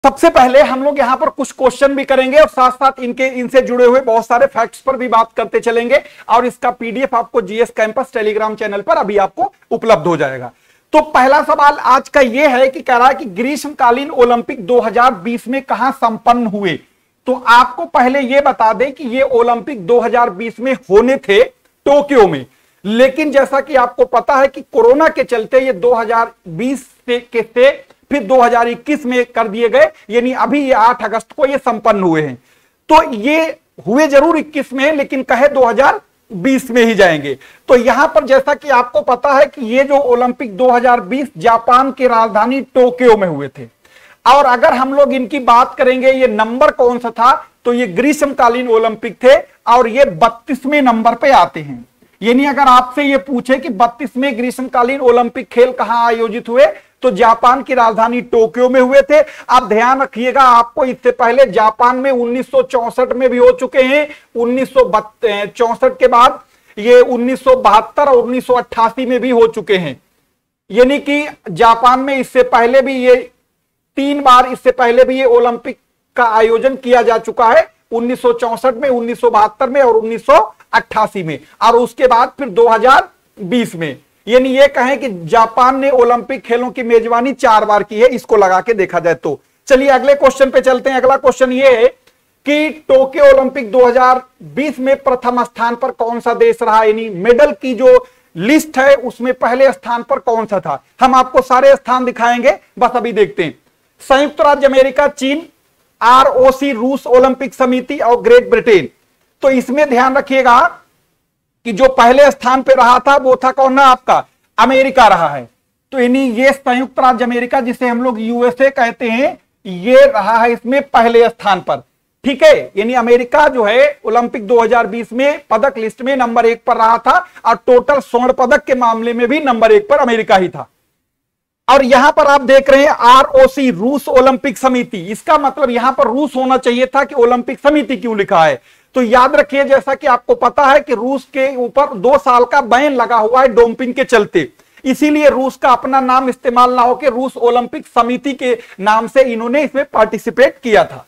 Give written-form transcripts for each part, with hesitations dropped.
सबसे पहले हम लोग यहां पर कुछ क्वेश्चन भी करेंगे और साथ साथ इनसे जुड़े हुए बहुत सारे फैक्ट्स पर भी बात करते चलेंगे, और इसका पीडीएफ आपको जीएस कैंपस टेलीग्राम चैनल पर अभी आपको उपलब्ध हो जाएगा। तो पहला सवाल आज का यह है कि कह रहा है कि ग्रीष्मकालीन ओलंपिक 2020 में कहां संपन्न हुए। तो आपको पहले यह बता दें कि ये ओलंपिक 2020 में होने थे टोक्यो में, लेकिन जैसा कि आपको पता है कि कोरोना के चलते ये 2020 के थे फिर 2021 में कर दिए गए, यानी अभी ये 8 अगस्त को ये संपन्न हुए हैं। तो ये हुए जरूर 21 में, लेकिन कहे 2020 में ही जाएंगे। तो यहां पर जैसा कि आपको पता है कि ये जो ओलंपिक 2020 जापान की राजधानी टोक्यो में हुए थे, और अगर हम लोग इनकी बात करेंगे ये नंबर कौन सा था, तो ये ग्रीष्मकालीन ओलंपिक थे और ये 32वें नंबर पे आते हैं। यानी अगर आपसे ये पूछे कि 32वें ग्रीष्मकालीन ओलंपिक खेल कहां आयोजित हुए, तो जापान की राजधानी टोक्यो में हुए थे। आप ध्यान रखिएगा, आपको इससे पहले जापान में 1964 में भी हो चुके हैं, 1964 के बाद ये 1972 और 1988 में भी हो चुके हैं। यानी कि जापान में इससे पहले भी ये 3 बार इससे पहले भी ये ओलंपिक का आयोजन किया जा चुका है, 1964 में, 1972 में और 1988 में, और उसके बाद फिर 2020 में। यानी ये कहें कि जापान ने ओलंपिक खेलों की मेजबानी 4 बार की है, इसको लगा के देखा जाए तो। चलिए अगले क्वेश्चन पे चलते हैं। अगला क्वेश्चन ये है कि टोक्यो ओलंपिक 2020 में प्रथम स्थान पर कौन सा देश रहा, यानी मेडल की जो लिस्ट है उसमें पहले स्थान पर कौन सा था। हम आपको सारे स्थान दिखाएंगे, बस अभी देखते हैं। संयुक्त राज्य अमेरिका, चीन, आरओसी रूस ओलंपिक समिति और ग्रेट ब्रिटेन। तो इसमें ध्यान रखिएगा कि जो पहले स्थान पे रहा था वो था कौन ना, आपका अमेरिका रहा है। तो यानी ये संयुक्त राज्य अमेरिका, जिसे हम लोग यूएसए कहते हैं, ये रहा है इसमें पहले स्थान पर। ठीक है, यानी अमेरिका जो है ओलंपिक 2020 में पदक लिस्ट में नंबर 1 पर रहा था, और टोटल स्वर्ण पदक के मामले में भी नंबर 1 पर अमेरिका ही था। और यहां पर आप देख रहे हैं आरओसी रूस ओलंपिक समिति, इसका मतलब यहां पर रूस होना चाहिए था कि ओलंपिक समिति क्यों लिखा है। तो याद रखिए, जैसा कि आपको पता है कि रूस के ऊपर 2 साल का बैन लगा हुआ है डोपिंग के चलते, इसीलिए रूस का अपना नाम इस्तेमाल ना होकर रूस ओलंपिक समिति के नाम से इन्होंने इसमें पार्टिसिपेट किया था।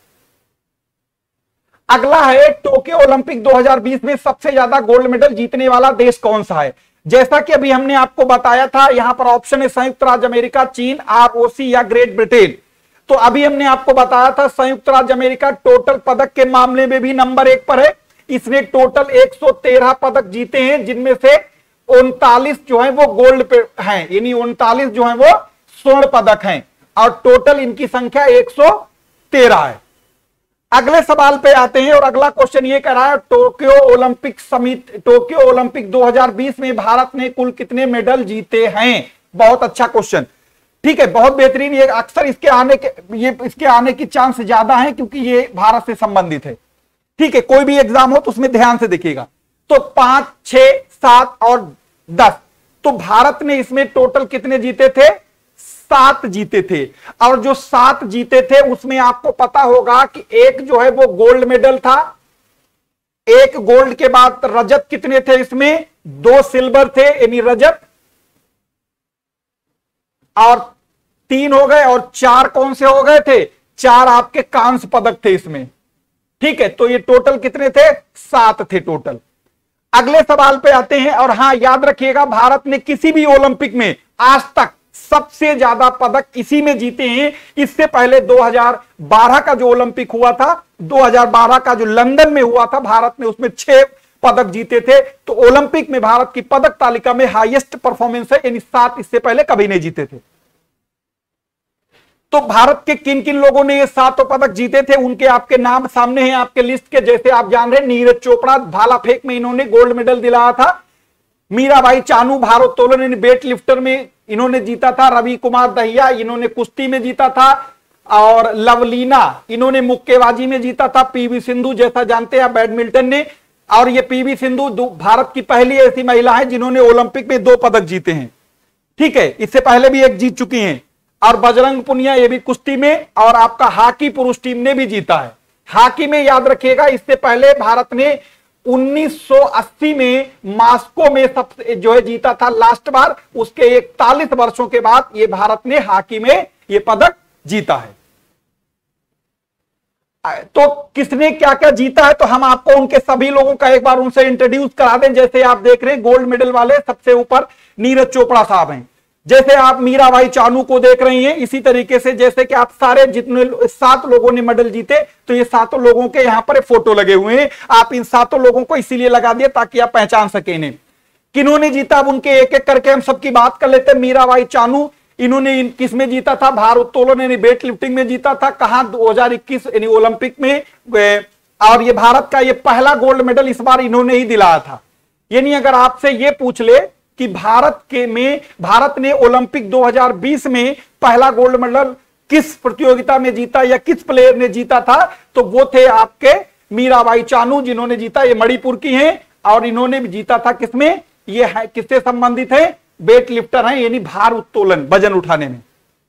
अगला है टोक्यो ओलंपिक 2020 में सबसे ज्यादा गोल्ड मेडल जीतने वाला देश कौन सा है। जैसा कि अभी हमने आपको बताया था, यहां पर ऑप्शन है संयुक्त राज्य अमेरिका, चीन, आरओसी या ग्रेट ब्रिटेन। तो अभी हमने आपको बताया था संयुक्त राज्य अमेरिका टोटल पदक के मामले में भी नंबर 1 पर है। इसने टोटल 113 पदक जीते हैं, जिनमें से 39 जो है वो गोल्ड पे हैं, यानी 39 जो है वो स्वर्ण पदक हैं, और टोटल इनकी संख्या 113 है। अगले सवाल पे आते हैं, और अगला क्वेश्चन ये कह रहा है टोक्यो ओलंपिक 2020 में भारत ने कुल कितने मेडल जीते हैं। बहुत अच्छा क्वेश्चन, ठीक है, बहुत बेहतरीन। ये अक्सर इसके आने की चांस ज्यादा है क्योंकि ये भारत से संबंधित है। ठीक है, कोई भी एग्जाम हो तो उसमें ध्यान से देखिएगा। तो 5, 6, 7 और 10, तो भारत ने इसमें टोटल कितने जीते थे, 7 जीते थे। और जो 7 जीते थे उसमें आपको पता होगा कि एक जो है वो गोल्ड मेडल था, एक गोल्ड के बाद रजत कितने थे, इसमें 2 सिल्वर थे, यानी रजत, और 3 हो गए, और 4 कौन से हो गए थे, 4 आपके कांस्य पदक थे इसमें। ठीक है, तो ये टोटल कितने थे, 7 थे टोटल। अगले सवाल पे आते हैं, और हां याद रखिएगा, भारत ने किसी भी ओलंपिक में आज तक सबसे ज्यादा पदक इसी में जीते हैं। इससे पहले 2012 का जो ओलंपिक हुआ था, 2012 का जो लंदन में हुआ था, भारत ने उसमें 6 पदक जीते थे। तो ओलंपिक में भारत की पदक तालिका में हाईएस्ट परफॉर्मेंस है, यानी 7 इससे पहले कभी नहीं जीते थे। तो भारत के किन किन लोगों ने ये 7 पदक जीते थे, उनके आपके नाम सामने हैं आपके लिस्ट के। जैसे आप जान रहे हैं, नीरज चोपड़ा भाला फेंक में इन्होंने गोल्ड मेडल दिलाया था, मीराबाई चानू भारोत्तोलन वेट लिफ्टर में इन्होंने जीता था, रवि कुमार दहिया इन्होंने कुश्ती में जीता था, और लवलीना इन्होंने मुक्केबाजी में जीता था, पीवी सिंधु जैसा जानते हैं बैडमिंटन ने, और ये पीवी सिंधु भारत की पहली ऐसी महिला है जिन्होंने ओलंपिक में 2 पदक जीते हैं। ठीक है, इससे पहले भी 1 जीत चुकी हैं। और बजरंग पुनिया ये भी कुश्ती में, और आपका हॉकी पुरुष टीम ने भी जीता है। हॉकी में याद रखिएगा, इससे पहले भारत ने 1980 में मास्को में सबसे जो है जीता था लास्ट बार, उसके 41 वर्षों के बाद ये भारत ने हॉकी में ये पदक जीता है। तो किसने क्या क्या जीता है, तो हम आपको उनके सभी लोगों का एक बार उनसे इंट्रोड्यूस करा दें। जैसे आप देख रहे हैं गोल्ड मेडल वाले सबसे ऊपर नीरज चोपड़ा साहब हैं। जैसे आप मीराबाई चानू को देख रही हैं, इसी तरीके से जैसे कि आप सारे जितने 7 लोगों ने मेडल जीते, तो ये 7 लोगों के यहां पर फोटो लगे हुए हैं। आप इन 7 लोगों को इसीलिए लगा दिया ताकि आप पहचान सके इन्हें किन्होंने जीता। अब उनके एक एक करके हम सबकी बात कर लेते हैं। मीराबाई चानू, इन्होंने किस में जीता था? भारोत्तोलन यानी वेट लिफ्टिंग में जीता था। कहां? 2021 यानी ओलंपिक में। और ये भारत का ये पहला गोल्ड मेडल इस बार इन्होंने ही दिलाया था। यानी अगर आपसे ये पूछ ले कि भारत ने ओलंपिक 2020 में पहला गोल्ड मेडल किस प्रतियोगिता में जीता या किस प्लेयर ने जीता था, तो वो थे आपके मीराबाई चानू, जिन्होंने जीता। ये मणिपुर की हैं और इन्होंने भी जीता था किसमें? ये है किससे संबंधित है? वेट लिफ्टर है, यानी भार उत्तोलन, वजन उठाने में।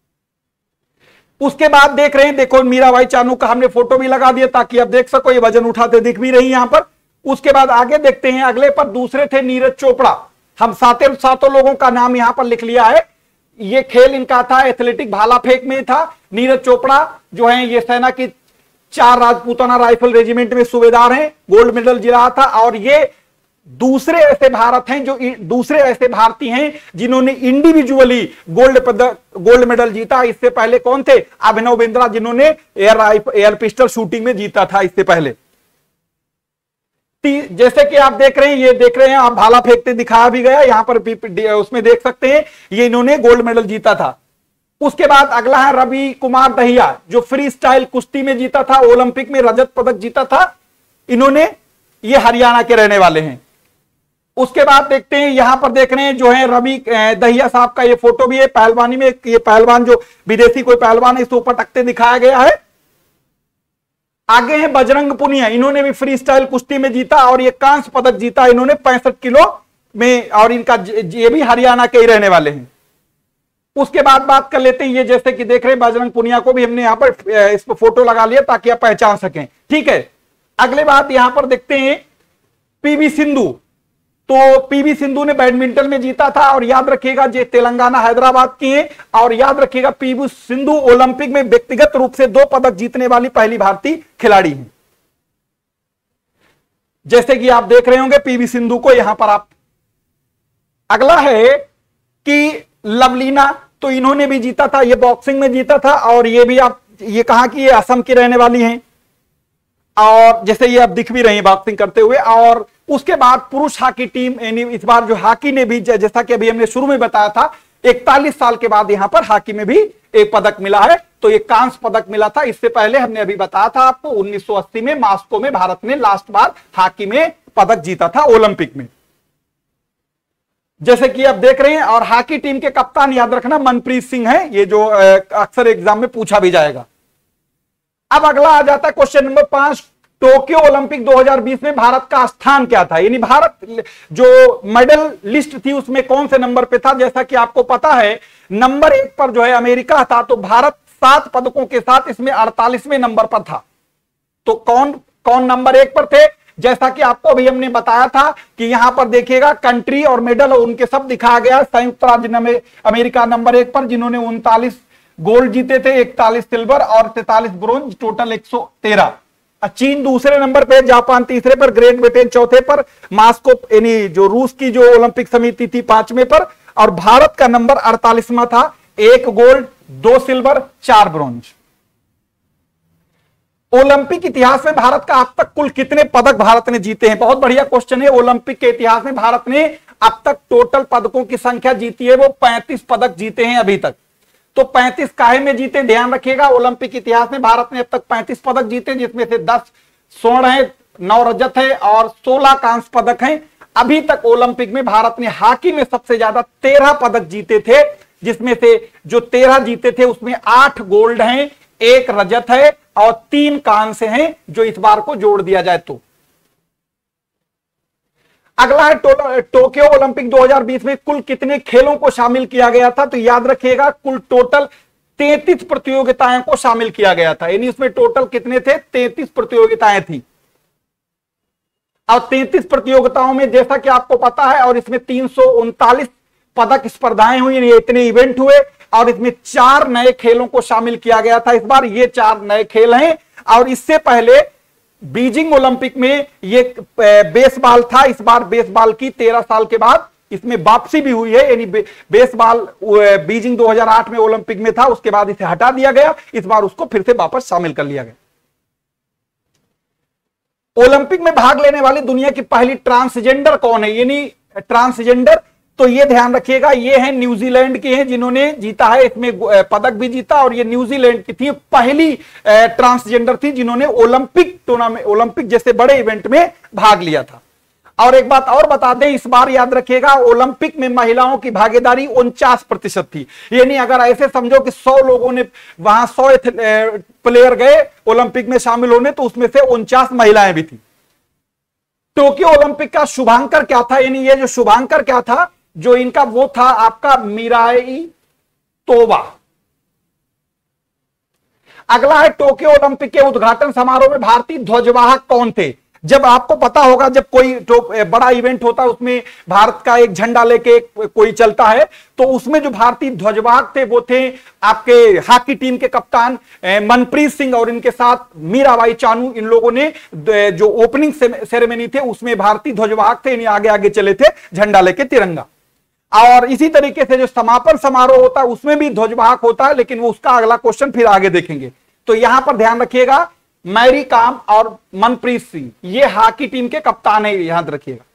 उसके बाद देख रहे हैं, देखो मीराबाई चानू का हमने फोटो भी लगा दिया ताकि आप देख सको, ये वजन उठाते दिख भी रही यहां पर। उसके बाद आगे देखते हैं, अगले पर दूसरे थे नीरज चोपड़ा। हम सातों लोगों का नाम यहां पर लिख लिया है। ये खेल इनका था एथलेटिक भाला फेंक में था। नीरज चोपड़ा जो है ये सेना की 4 राजपूताना राइफल रेजिमेंट में सूबेदार हैं, गोल्ड मेडल जिला था। और ये दूसरे ऐसे भारतीय हैं जिन्होंने इंडिविजुअली गोल्ड मेडल जीता। इससे पहले कौन थे? अभिनव बिंद्रा, जिन्होंने एयर पिस्टल शूटिंग में जीता था इससे पहले। जैसे कि आप देख रहे हैं, ये देख रहे हैं आप, भाला फेंकते दिखाया भी गया यहां पर, उसमें देख सकते हैं ये इन्होंने गोल्ड मेडल जीता था। उसके बाद अगला है रवि कुमार दहिया, जो फ्री स्टाइल कुश्ती में जीता था, ओलंपिक में रजत पदक जीता था इन्होंने। ये हरियाणा के रहने वाले हैं। उसके बाद देखते हैं, यहां पर देख रहे हैं जो है रवि दहिया साहब का ये फोटो भी है पहलवानी में। ये पहलवान जो विदेशी कोई पहलवान है, इसको पटकते दिखाया गया है। आगे है बजरंग पुनिया, इन्होंने भी फ्री स्टाइल कुश्ती में जीता और ये कांस्य पदक जीता इन्होंने 65 किलो में, और इनका ये भी हरियाणा के ही रहने वाले हैं। उसके बाद बात कर लेते हैं, ये जैसे कि देख रहे हैं बजरंग पुनिया को भी हमने यहां पर इस पर फोटो लगा लिया ताकि आप पहचान सकें, ठीक है। अगले बात यहां पर देखते हैं पीवी सिंधु। तो पीवी सिंधु ने बैडमिंटन में जीता था, और याद रखिएगा ये तेलंगाना हैदराबाद की हैं। और याद रखिएगा पीवी सिंधु ओलंपिक में व्यक्तिगत रूप से 2 पदक जीतने वाली पहली भारतीय खिलाड़ी हैं। जैसे कि आप देख रहे होंगे पीवी सिंधु को यहां पर आप। अगला है कि लवलीना, तो इन्होंने भी जीता था, ये बॉक्सिंग में जीता था। और ये भी आप, ये कहां की? ये असम की रहने वाली हैं, और जैसे ये आप दिख भी रही हैं बॉक्सिंग करते हुए। और उसके बाद पुरुष हॉकी टीम, यानी इस बार जो हॉकी ने भी, जैसा कि अभी हमने शुरू में बताया था, 41 साल के बाद यहां पर हॉकी में भी एक पदक मिला है। तो ये कांस्य पदक मिला था। इससे पहले हमने अभी बताया था आपको 1980 में मॉस्को में भारत ने लास्ट बार हॉकी में पदक जीता था ओलंपिक में, जैसे कि आप देख रहे हैं। और हॉकी टीम के कप्तान याद रखना मनप्रीत सिंह है, ये जो अक्सर एग्जाम में पूछा भी जाएगा। अब अगला आ जाता है क्वेश्चन नंबर 5, टोक्यो ओलंपिक 2020 में भारत का स्थान क्या था? यानी भारत जो मेडल लिस्ट थी उसमें कौन से नंबर पे था? जैसा कि आपको पता है नंबर 1 पर जो है अमेरिका था, तो भारत 7 पदकों के साथ इसमें 48वें नंबर पर था। तो कौन कौन नंबर 1 पर थे? जैसा कि आपको अभी हमने बताया था कि यहां पर देखिएगा कंट्री और मेडल उनके सब दिखाया गया। संयुक्त राज्य अमेरिका नंबर 1 पर, जिन्होंने 39 गोल्ड जीते थे, 41 सिल्वर और 43 ब्रोंज, टोटल 113। चीन दूसरे नंबर पे, जापान तीसरे पर, ग्रेट ब्रिटेन चौथे पर, मॉस्को यानी जो रूस की जो ओलंपिक समिति थी 5वें पर, और भारत का नंबर 48वां था, 1 गोल्ड 2 सिल्वर 4 ब्रोंज। ओलंपिक इतिहास में भारत का अब तक कुल कितने पदक भारत ने जीते हैं? बहुत बढ़िया क्वेश्चन है। ओलंपिक के इतिहास में भारत ने अब तक टोटल पदकों की संख्या जीती है, वो 35 पदक जीते हैं अभी तक। तो 35 काहे में जीते? ध्यान रखिएगा, ओलंपिक इतिहास में भारत ने अब तक 35 पदक जीते, जिसमें से 10 स्वर्ण है, 9 रजत है और 16 कांस्य पदक हैं। अभी तक ओलंपिक में भारत ने हॉकी में सबसे ज्यादा 13 पदक जीते थे, जिसमें से जो 13 जीते थे उसमें 8 गोल्ड हैं, 1 रजत है और 3 कांस्य हैं, जो इस बार को जोड़ दिया जाए तो। अगला है टोक्यो ओलंपिक 2020 में कुल कितने खेलों को शामिल किया गया था? तो याद रखिएगा कुल टोटल 33 प्रतियोगिताओं को शामिल किया गया था। यानी उसमें टोटल कितने थे? 33 प्रतियोगिताएं थी। और 33 प्रतियोगिताओं में जैसा कि आपको पता है, और इसमें 339 पदक स्पर्धाएं हुई, इतने इवेंट हुए, और इसमें 4 नए खेलों को शामिल किया गया था इस बार। ये 4 नए खेल हैं, और इससे पहले बीजिंग ओलंपिक में ये बेसबॉल था। इस बार बेसबॉल की 13 साल के बाद इसमें वापसी भी हुई है, यानी बेसबॉल बीजिंग 2008 में ओलंपिक में था, उसके बाद इसे हटा दिया गया, इस बार उसको फिर से वापस शामिल कर लिया गया। ओलंपिक में भाग लेने वाली दुनिया की पहली ट्रांसजेंडर कौन है, यानी ट्रांसजेंडर, तो ये ध्यान रखिएगा, ये है न्यूजीलैंड की हैं जिन्होंने जीता है, इसमें पदक भी जीता, और ये न्यूजीलैंड की थी, पहली ट्रांसजेंडर थी जिन्होंने ओलंपिक टूर्नामेंट, ओलंपिक जैसे बड़े इवेंट में भाग लिया था। और एक बात और बता दें, इस बार याद रखिएगा ओलंपिक में महिलाओं की भागीदारी 49% थी, यानी अगर ऐसे समझो कि 100 लोगों ने वहां 100 प्लेयर गए ओलंपिक में शामिल होने, तो उसमें से 49 महिलाएं भी थी। टोक्यो ओलंपिक का शुभांकर क्या था, यानी ये जो शुभांकर क्या था, जो इनका वो था आपका मिराई तोबा। अगला है टोक्यो ओलंपिक के उद्घाटन समारोह में भारतीय ध्वजवाहक कौन थे। जब आपको पता होगा, जब कोई बड़ा इवेंट होता है उसमें भारत का एक झंडा लेके कोई चलता है, तो उसमें जो भारतीय ध्वजवाहक थे वो थे आपके हॉकी टीम के कप्तान मनप्रीत सिंह, और इनके साथ मीराबाई चानू। इन लोगों ने जो ओपनिंग सेरेमनी थे उसमें भारतीय ध्वजवाहक थे, इन्हें आगे आगे चले थे झंडा लेके, तिरंगा। और इसी तरीके से जो समापन समारोह होता है उसमें भी ध्वजवाहक होता है, लेकिन वो उसका अगला क्वेश्चन फिर आगे देखेंगे। तो यहां पर ध्यान रखिएगा, मैरी कॉम और मनप्रीत सिंह ये हॉकी टीम के कप्तान है, याद रखिएगा।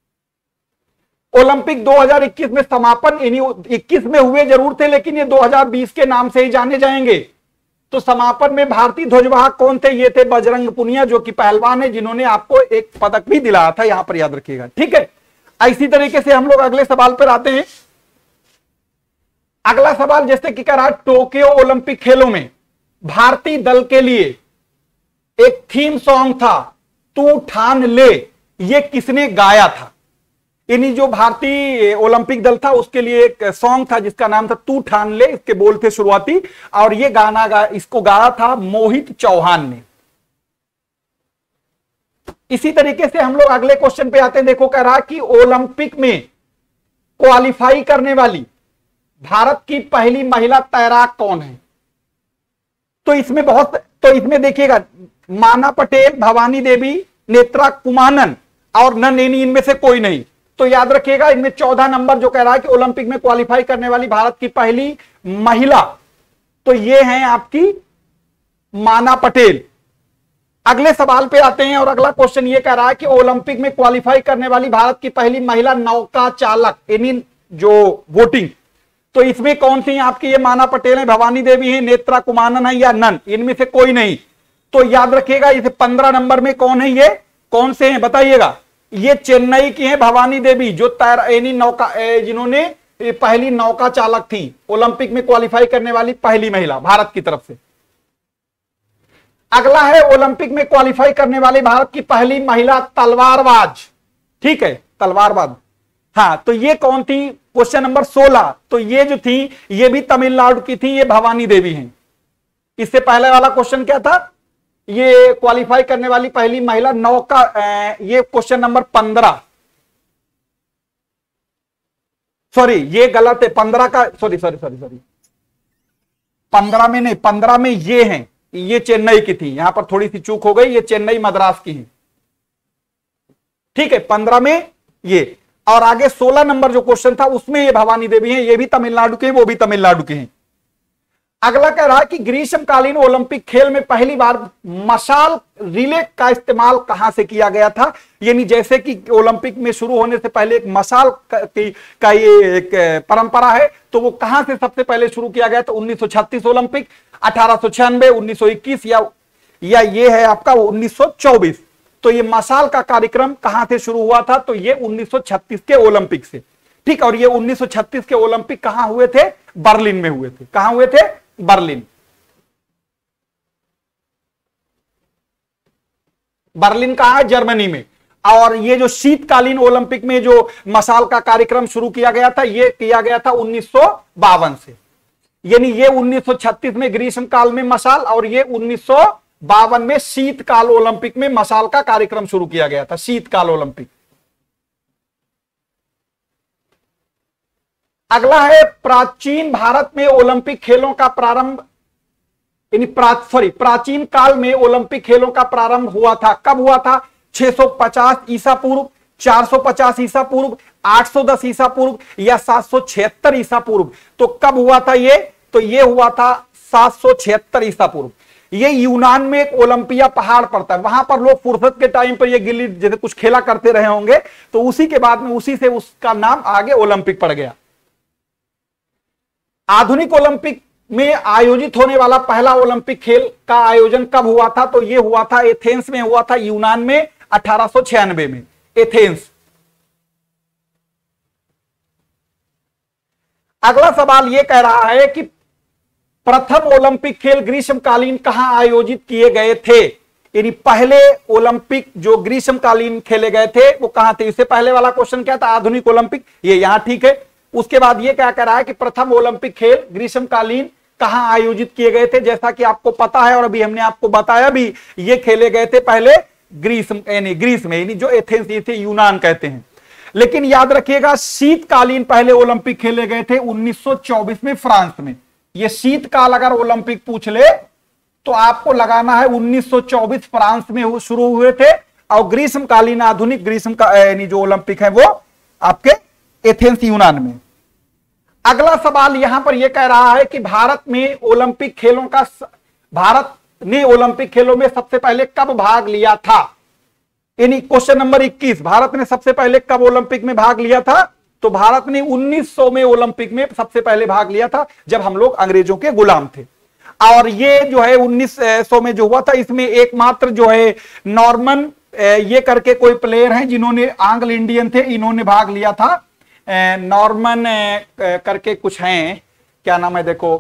ओलंपिक 2021 में समापन, यानी 21 में हुए जरूर थे, लेकिन ये 2020 के नाम से ही जाने जाएंगे। तो समापन में भारतीय ध्वजवाहक कौन थे, ये थे बजरंग पुनिया, जो कि पहलवान है, जिन्होंने आपको एक पदक भी दिलाया था, यहां पर याद रखिएगा, ठीक है। इसी तरीके से हम लोग अगले सवाल पर आते हैं। अगला सवाल जैसे कि कह रहा है, टोक्यो ओलंपिक खेलों में भारतीय दल के लिए एक थीम सॉन्ग था, तू ठान ले, ये किसने गाया था। यानी जो भारतीय ओलंपिक दल था उसके लिए एक सॉन्ग था जिसका नाम था तू ठान ले, इसके बोल थे शुरुआती, और ये गाना इसको गाया था मोहित चौहान ने। इसी तरीके से हम लोग अगले क्वेश्चन पे आते हैं। देखो कह रहा कि ओलंपिक में क्वालिफाई करने वाली भारत की पहली महिला तैराक कौन है। तो इसमें देखिएगा, माना पटेल, भवानी देवी, नेत्रा कुमानन और नंदिनी, इनमें से कोई नहीं। तो याद रखिएगा, इनमें 14 नंबर जो कह रहा है कि ओलंपिक में क्वालिफाई करने वाली भारत की पहली महिला, तो ये हैं आपकी माना पटेल। अगले सवाल पे आते हैं, और अगला क्वेश्चन ये कह रहा है कि ओलंपिक में क्वालिफाई करने वाली भारत की पहली महिला नौका चालक, यानी जो वोटिंग, तो इसमें कौन सी आपकी, ये माना पटेल है, भवानी देवी है, नेत्रा कुमानन है या नन, इनमें से कोई नहीं। तो याद रखिएगा, इसे 15 नंबर में कौन है, ये कौन से हैं बताइएगा। ये चेन्नई की है भवानी देवी, जो नौका, जिन्होंने पहली नौका चालक थी, ओलंपिक में क्वालिफाई करने वाली पहली महिला भारत की तरफ से। अगला है ओलंपिक में क्वालिफाई करने वाली भारत की पहली महिला तलवारबाज, ठीक है, तलवारबाज। हाँ, तो ये कौन थी, क्वेश्चन नंबर 16। तो ये जो थी ये भी तमिलनाडु की थी, ये भवानी देवी हैं। इससे पहले वाला क्वेश्चन क्या था, ये क्वालिफाई करने वाली पहली महिला नौका, ये क्वेश्चन नंबर 15, सॉरी ये गलत है, 15 का, सॉरी 15 में नहीं, 15 में ये हैं, ये चेन्नई की थी, यहां पर थोड़ी सी चूक हो गई, ये चेन्नई मद्रास की है, ठीक है, 15 में ये। और आगे 16 नंबर जो क्वेश्चन था उसमें ये भवानी देवी हैं, ये भी तमिलनाडु के हैं, वो भी तमिलनाडु के हैं। अगला कह रहा है कि ग्रीष्मकालीन ओलंपिक खेल में पहली बार मशाल रिले का इस्तेमाल कहां से किया गया था। यानी जैसे कि ओलंपिक में शुरू होने से पहले एक मशाल का ये एक परंपरा है, तो वो कहां से सबसे पहले शुरू किया गया था। 1936 ओलंपिक, 1896, 1921 या ये है आपका 1924। तो ये मशाल का कार्यक्रम कहां से शुरू हुआ था, तो ये 1936 के ओलंपिक से, ठीक। और ये 1936 के ओलंपिक कहां हुए थे, बर्लिन में हुए थे। कहां हुए थे, बर्लिन। बर्लिन कहां है, जर्मनी में। और ये जो शीतकालीन ओलंपिक में जो मशाल का कार्यक्रम शुरू किया गया था, ये किया गया था 1952 से। यानी ये 1936 में ग्रीष्मकाल में मशाल, और ये 1952 में शीतकाल ओलंपिक में मशाल का कार्यक्रम शुरू किया गया था, शीतकाल ओलंपिक। अगला है प्राचीन भारत में ओलंपिक खेलों का प्रारंभ प्राचीन काल में ओलंपिक खेलों का प्रारंभ हुआ था। कब हुआ था? 650 ईसा पूर्व, 450 ईसा पूर्व, 810 ईसा पूर्व या 776 ईसा पूर्व। तो कब हुआ था ये? तो ये हुआ था 776 ईसा पूर्व। ये यूनान में एक ओलंपिया पहाड़ पड़ता है, वहां पर लोग फुर्सत के टाइम पर ये गिल्ली जैसे कुछ खेला करते रहे होंगे, तो उसी के बाद में उसी से उसका नाम आगे ओलंपिक पड़ गया। आधुनिक ओलंपिक में आयोजित होने वाला पहला ओलंपिक खेल का आयोजन कब हुआ था? तो यह हुआ था एथेंस में, हुआ था यूनान में 1896 में, एथेंस। अगला सवाल यह कह रहा है कि प्रथम ओलंपिक खेल ग्रीष्मकालीन कहां आयोजित किए गए थे? यानी पहले ओलंपिक जो ग्रीष्मकालीन खेले गए थे वो कहां थे? इससे पहले वाला क्वेश्चन क्या था? आधुनिक ओलंपिक, ये यहां ठीक है। उसके बाद ये क्या कह रहा है कि प्रथम ओलंपिक खेल ग्रीष्मकालीन कहां आयोजित किए गए थे? जैसा कि आपको पता है और अभी हमने आपको बताया भी, ये खेले गए थे पहले ग्रीस में, यानी जो एथेंस थे, यूनान कहते हैं। लेकिन याद रखिएगा शीतकालीन पहले ओलंपिक खेले गए थे 1924 में फ्रांस में। ये शीतकाल अगर ओलंपिक पूछ ले तो आपको लगाना है 1924 फ्रांस में शुरू हुए थे, और ग्रीष्मकालीन आधुनिक ग्रीष्म का यानी जो ओलंपिक है वो आपके एथेंस यूनान में। अगला सवाल यहां पर यह कह रहा है कि भारत ने ओलंपिक खेलों में सबसे पहले कब भाग लिया था? यानी क्वेश्चन नंबर 21, भारत ने सबसे पहले कब ओलंपिक में भाग लिया था? तो भारत ने 1900 में ओलंपिक में सबसे पहले भाग लिया था, जब हम लोग अंग्रेजों के गुलाम थे। और ये जो है 1900 में जो हुआ था, इसमें एकमात्र जो है नॉर्मन ये करके कोई प्लेयर हैं जिन्होंने, आंग्ल इंडियन थे, इन्होंने भाग लिया था। नॉर्मन करके कुछ हैं, क्या नाम है देखो,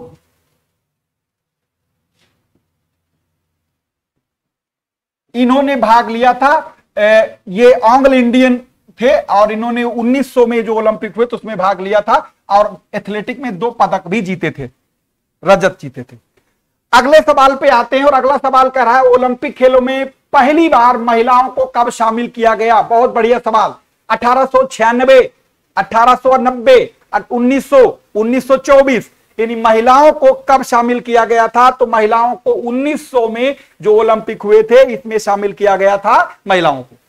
इन्होंने भाग लिया था। ये आंग्ल इंडियन थे और इन्होंने 1900 में जो ओलंपिक हुए तो उसमें भाग लिया था, और एथलेटिक में 2 पदक भी जीते थे, रजत जीते थे। अगले सवाल पे आते हैं और अगला सवाल कह रहा है ओलंपिक खेलों में पहली बार महिलाओं को कब शामिल किया गया? बहुत बढ़िया सवाल। 1896, 1890, 1900, 1924, यानी महिलाओं को कब शामिल किया गया था? तो महिलाओं को 1900 में जो ओलंपिक हुए थे इसमें शामिल किया गया था महिलाओं को।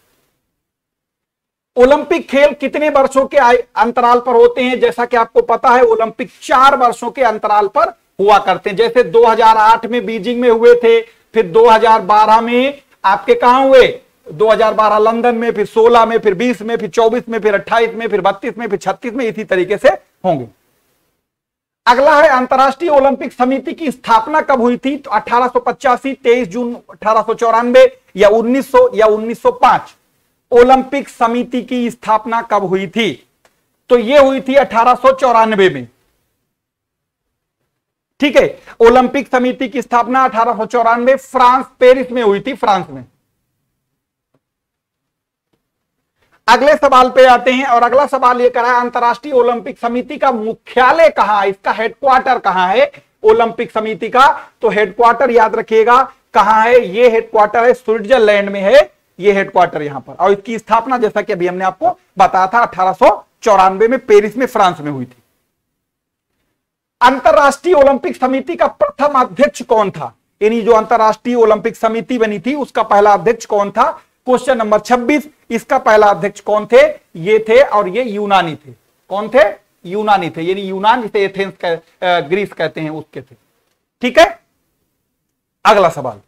ओलंपिक खेल कितने वर्षों के अंतराल पर होते हैं? जैसा कि आपको पता है ओलंपिक 4 वर्षों के अंतराल पर हुआ करते हैं। जैसे 2008 में बीजिंग में हुए थे, फिर 2012 में आपके कहां हुए? 2012 लंदन में, फिर 16 में, फिर 20 में, फिर 24 में, फिर 28 में, फिर 32 में, फिर 36 में, इसी तरीके से होंगे। अगला है अंतर्राष्ट्रीय ओलंपिक समिति की स्थापना कब हुई थी? तो 1885, 23 जून 1894 या 1900 या 1905। ओलंपिक समिति की स्थापना कब हुई थी? तो यह हुई थी 1894 में। ठीक है, ओलंपिक समिति की स्थापना 1894 फ्रांस, पेरिस में हुई थी, फ्रांस में। अगले सवाल पे आते हैं और अगला सवाल यह करा है अंतर्राष्ट्रीय ओलंपिक समिति का मुख्यालय कहां है? इसका हेडक्वार्टर कहां है ओलंपिक समिति का? तो हेडक्वार्टर याद रखिएगा कहां है, ये हेडक्वार्टर है स्विट्जरलैंड में है, ये हेडक्वार्टर यहां पर। और इसकी स्थापना जैसा कि अभी हमने आपको बताया था 1894 में पेरिस में, फ्रांस में हुई थी। अंतर्राष्ट्रीय ओलंपिक समिति का प्रथम अध्यक्ष कौन था? यानी जो अंतर्राष्ट्रीय ओलंपिक समिति बनी थी उसका पहला अध्यक्ष कौन था? क्वेश्चन नंबर 26, इसका पहला अध्यक्ष कौन थे? ये थे, और ये यूनानी थे। कौन थे? यूनानी थे, यानी यूनान जिसे एथेंस ग्रीस कहते हैं उसके थे। ठीक है, अगला सवाल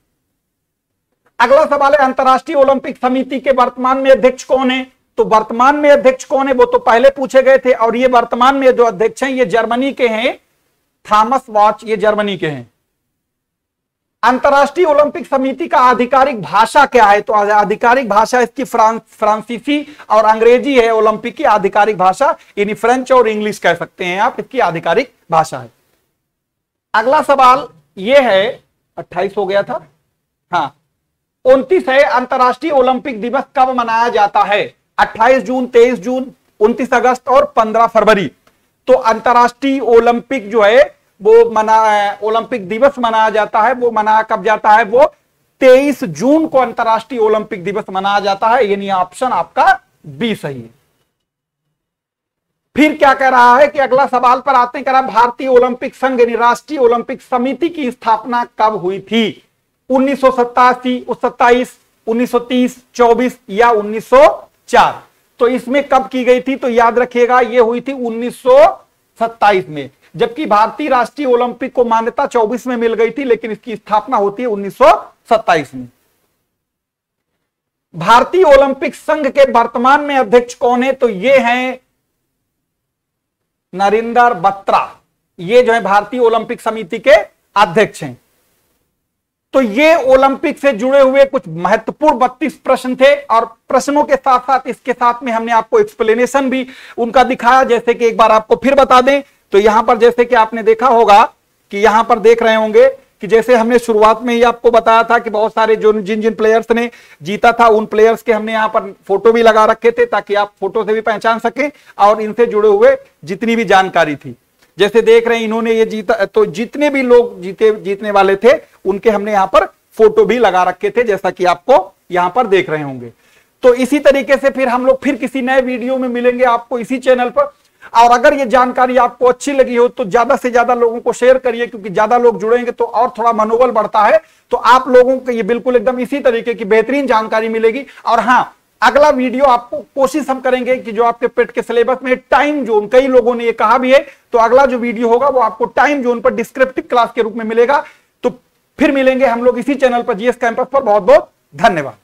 है अंतर्राष्ट्रीय ओलंपिक समिति के वर्तमान में अध्यक्ष कौन है? तो वर्तमान में अध्यक्ष कौन है वो तो पहले पूछे गए थे, और ये वर्तमान में जो अध्यक्ष हैं ये जर्मनी के हैं, थॉमस बॉच, ये जर्मनी के हैं। अंतर्राष्ट्रीय ओलंपिक समिति का आधिकारिक भाषा क्या है? तो आधिकारिक भाषा इसकी फ्रांसीसी और अंग्रेजी है। ओलंपिक की आधिकारिक भाषा यानी फ्रेंच और इंग्लिश कह सकते हैं आप, इसकी आधिकारिक भाषा है। अगला सवाल यह है, 28 हो गया था, हाँ 29 है, अंतर्राष्ट्रीय ओलंपिक दिवस कब मनाया जाता है? 28 जून, 23 जून, 29 अगस्त और 15 फरवरी। तो अंतर्राष्ट्रीय ओलंपिक जो है वो ओलंपिक दिवस मनाया जाता है, वो मनाया कब जाता है? वो 23 जून को अंतर्राष्ट्रीय ओलंपिक दिवस मनाया जाता है, यानी ऑप्शन आपका बी सही है। फिर क्या कह रहा है कि अगला सवाल पर आते हैं, कह रहा भारतीय ओलंपिक संघ यानी राष्ट्रीय ओलंपिक समिति की स्थापना कब हुई थी? 1987, 27, 1930, 24 या 1904? तो इसमें कब की गई थी? तो याद रखिएगा ये हुई थी 1927 में, जबकि भारतीय राष्ट्रीय ओलंपिक को मान्यता 24 में मिल गई थी, लेकिन इसकी स्थापना होती है 1927 में। भारतीय ओलंपिक संघ के वर्तमान में अध्यक्ष कौन है? तो ये हैं नरेंद्र बत्रा, ये जो है भारतीय ओलंपिक समिति के अध्यक्ष हैं। तो ये ओलंपिक से जुड़े हुए कुछ महत्वपूर्ण 32 प्रश्न थे, और प्रश्नों के साथ साथ इसके साथ में हमने आपको एक्सप्लेनेशन भी उनका दिखाया। जैसे कि एक बार आपको फिर बता दें, तो यहां पर जैसे कि आपने देखा होगा कि यहां पर देख रहे होंगे कि जैसे हमने शुरुआत में ही आपको बताया था कि बहुत सारे जो जिन जिन प्लेयर्स ने जीता था उन प्लेयर्स के हमने यहां पर फोटो भी लगा रखे थे, ताकि आप फोटो से भी पहचान सकें और इनसे जुड़े हुए जितनी भी जानकारी थी। जैसे देख रहे हैं इन्होंने ये जीता, तो जितने भी लोग जीतने वाले थे उनके हमने यहां पर फोटो भी लगा रखे थे, जैसा कि आपको यहां पर देख रहे होंगे। तो इसी तरीके से फिर हम लोग फिर किसी नए वीडियो में मिलेंगे आपको इसी चैनल पर। और अगर ये जानकारी आपको अच्छी लगी हो तो ज्यादा से ज्यादा लोगों को शेयर करिए, क्योंकि ज्यादा लोग जुड़ेंगे तो और थोड़ा मनोबल बढ़ता है। तो आप लोगों को ये बिल्कुल एकदम इसी तरीके की बेहतरीन जानकारी मिलेगी। और हाँ, अगला वीडियो आपको कोशिश हम करेंगे कि जो आपके पेट के सिलेबस में टाइम जोन, कई लोगों ने ये कहा भी है, तो अगला जो वीडियो होगा वो आपको टाइम जोन पर डिस्क्रिप्टिव क्लास के रूप में मिलेगा। तो फिर मिलेंगे हम लोग इसी चैनल पर जीएस कैंपस पर। बहुत बहुत धन्यवाद।